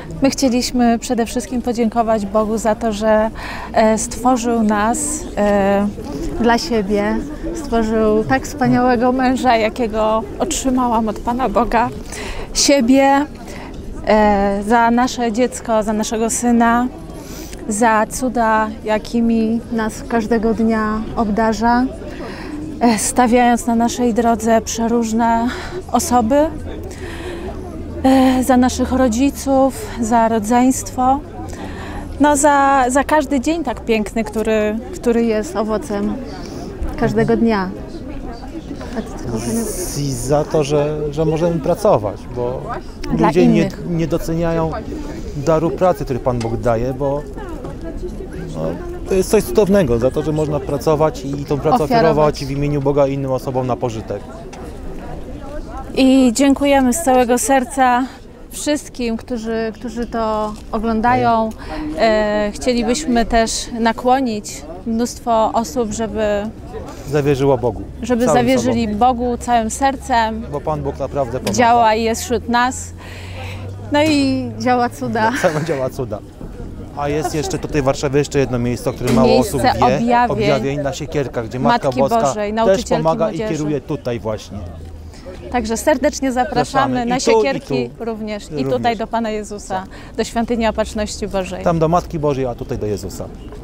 My chcieliśmy przede wszystkim podziękować Bogu za to, że stworzył nas dla siebie. Stworzył tak wspaniałego męża, jakiego otrzymałam od Pana Boga. Siebie, za nasze dziecko, za naszego syna, za cuda, jakimi nas każdego dnia obdarza, stawiając na naszej drodze przeróżne osoby, za naszych rodziców, za rodzeństwo, no za każdy dzień tak piękny, który jest owocem każdego dnia. I za to, że możemy pracować, bo Dla ludzie innych. nie doceniają daru pracy, który Pan Bóg daje, bo to jest coś cudownego, za to, że można pracować i tą pracę ofiarować w imieniu Boga innym osobom na pożytek. I dziękujemy z całego serca wszystkim, którzy to oglądają. Chcielibyśmy też nakłonić mnóstwo osób, żeby Zawierzyło Bogu. zawierzyli Bogu całym sercem. Bo Pan Bóg naprawdę pomaga. Działa i jest wśród nas. No i działa cuda. Działa cuda. A jest jeszcze tutaj w Warszawie jeszcze jedno miejsce, o którym mało Miejsce osób wie. objawień Na Siekierkach, gdzie Matka Matki Boska Bożej, też nauczycielki pomaga młodzieży. i kieruje tutaj właśnie. Także serdecznie zapraszamy na I tu, Siekierki i tu. również. I Również. tutaj do Pana Jezusa, do Świątyni Opatrzności Bożej. Tam do Matki Bożej, a tutaj do Jezusa.